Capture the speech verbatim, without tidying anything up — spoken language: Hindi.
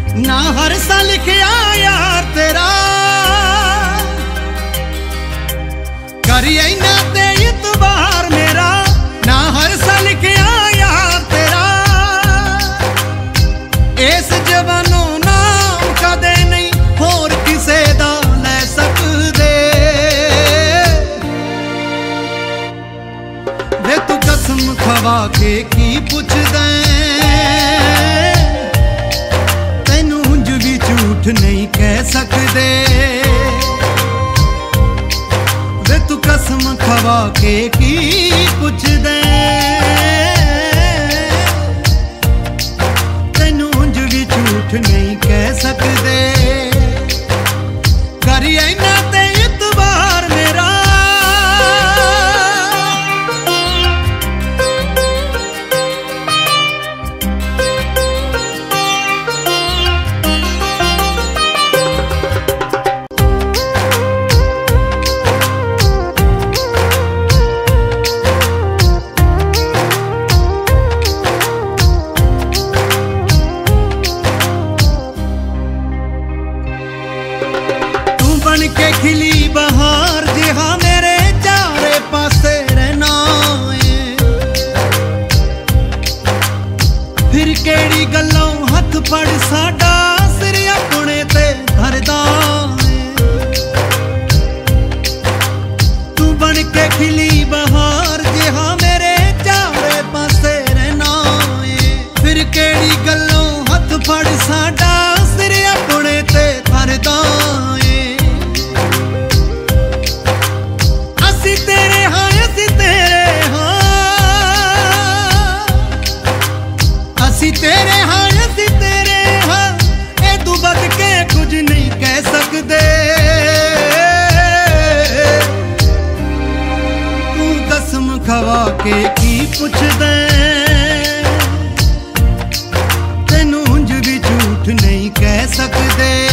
ना हर सा लिखिया यार तेरा करिए ना ते इतबार मेरा, ना हर सा लिखिया यार तेरा इस जवानों नाम कदे नहीं होर किसे दा ले सकदे। वे तू कसम खवा के की पुछदे, तैनू हुंज भी झूठ नहीं कह सकदे। वे तू कसम खवा के की पुछदे, तैनू हुंज भी झूठ नहीं कह सकदे। करिए ना ते इतबार मेरा, बन के खिली बहार जिहा मेरे चारे पासे रहना है। फिर केड़ी गल्लों हथ फड़ साडा सिर अपने ते धरदा है। तू बन के खिली बहार जिहा मेरे चारे पासे रहना है। फिर केड़ी गल्लों हथ फड़ साडा सिर अपने ते धरदा है। असी तेरे हाँ असी तेरे हाँ ए तू बद के कुछ नहीं कह सकदे। तू कसम खवा के की पुछदे, तैनू हुंज भी झूठ नहीं कह सकदे।